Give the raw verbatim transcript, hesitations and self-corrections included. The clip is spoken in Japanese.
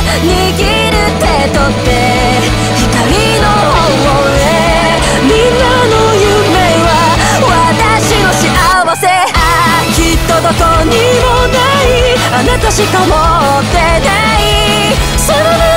握る手とって光の方へ。みんなの夢は私の幸せ。ああきっとどこにもないあなたしか持ってないその